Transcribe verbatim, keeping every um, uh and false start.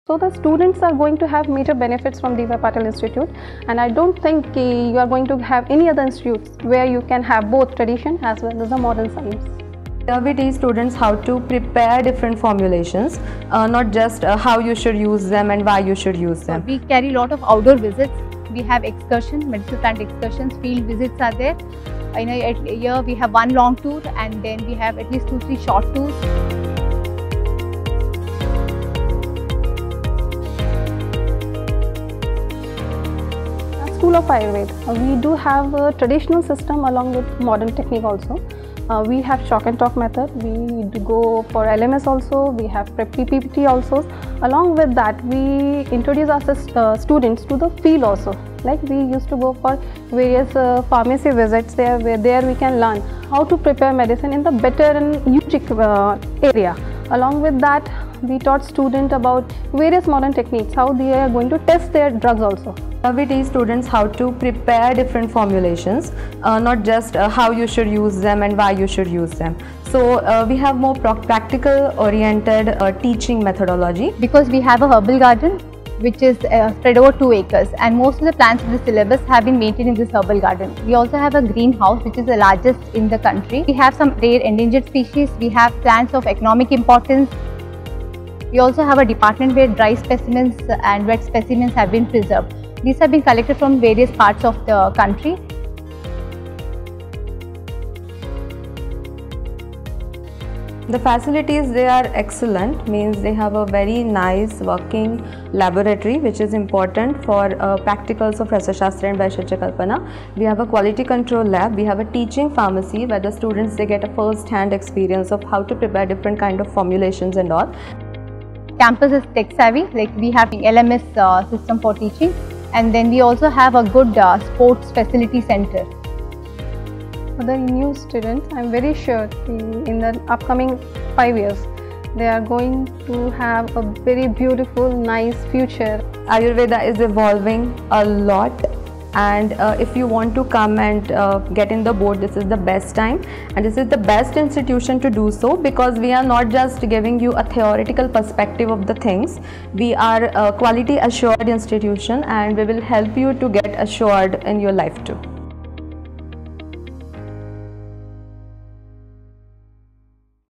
So the students are going to have major benefits from D Y Patil Institute, and I don't think uh, you are going to have any other institutes where you can have both tradition as well as the modern science. Here we teach students how to prepare different formulations, uh, not just uh, how you should use them and why you should use them. We carry a lot of outdoor visits. We have excursions, medicinal plant excursions, field visits are there. In a year we have one long tour, and then we have at least two, three short tours. School of Ayurveda, we do have a traditional system along with modern technique also. Uh, we have chalk and talk method, we do go for L M S also, we have prep P P T also. Along with that, we introduce our uh, students to the field also. Like we used to go for various uh, pharmacy visits there, where there we can learn how to prepare medicine in the better and unique uh, area. Along with that, we taught students about various modern techniques, how they are going to test their drugs also. Uh, we teach students how to prepare different formulations, uh, not just uh, how you should use them and why you should use them. So uh, we have more practical oriented uh, teaching methodology. Because we have a herbal garden which is uh, spread over two acres, and most of the plants in the syllabus have been maintained in this herbal garden. We also have a greenhouse which is the largest in the country. We have some rare endangered species, we have plants of economic importance. We also have a department where dry specimens and wet specimens have been preserved. These have been collected from various parts of the country. The facilities, they are excellent, means they have a very nice working laboratory which is important for uh, practicals of Rasa Shastra and Vaisheshya Kalpana. We have a quality control lab, we have a teaching pharmacy where the students, they get a first hand experience of how to prepare different kind of formulations and all. Campus is tech savvy, like we have the L M S uh, system for teaching, and then we also have a good uh, sports facility center. For the new students, I am very sure in the upcoming five years, they are going to have a very beautiful, nice future. Ayurveda is evolving a lot, and uh, if you want to come and uh, get in the board, this is the best time, and this is the best institution to do so, because we are not just giving you a theoretical perspective of the things. We are a quality assured institution, and we will help you to get assured in your life too.